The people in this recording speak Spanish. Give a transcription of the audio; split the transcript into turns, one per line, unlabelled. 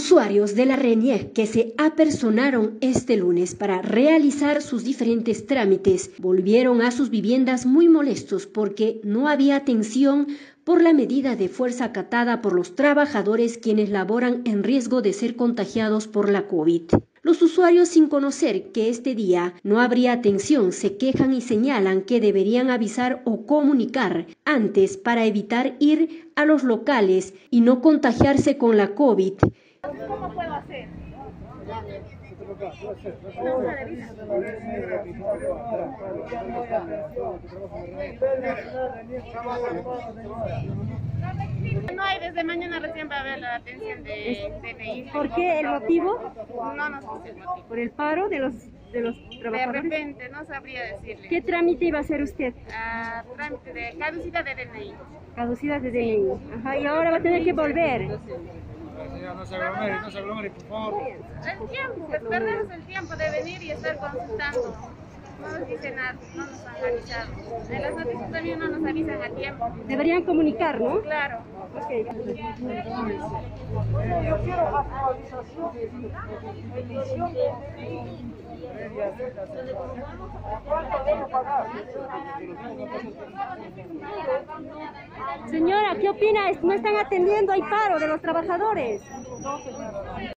Usuarios de la RENIEC que se apersonaron este lunes para realizar sus diferentes trámites volvieron a sus viviendas muy molestos porque no había atención por la medida de fuerza acatada por los trabajadores quienes laboran en riesgo de ser contagiados por la COVID. Los usuarios, sin conocer que este día no habría atención, se quejan y señalan que deberían avisar o comunicar antes para evitar ir a los locales y no contagiarse con la COVID.
¿Cómo puedo hacer? No hay, desde mañana recién va a haber la atención de DNI.
¿Por qué? ¿El motivo?
No nos dice el motivo.
¿Por el paro de los trabajadores?
De repente, no sabría decirle.
¿Qué trámite iba a hacer usted?
Trámite de caducidad de DNI.
Caducidad de DNI. Ajá, y ahora va a tener que volver.
No se aglomere, por favor.
El tiempo, pues perdemos el tiempo de venir y estar consultando. No nos dice nada, no nos han avisado. En las noticias también no nos avisan a tiempo.
Deberían comunicar, ¿no?
Claro.
Okay.
Yo quiero actualización, edición de ¿cuánto debo pagar?
Señora, ¿qué opina? No están atendiendo, hay paro de los trabajadores.
No, señora.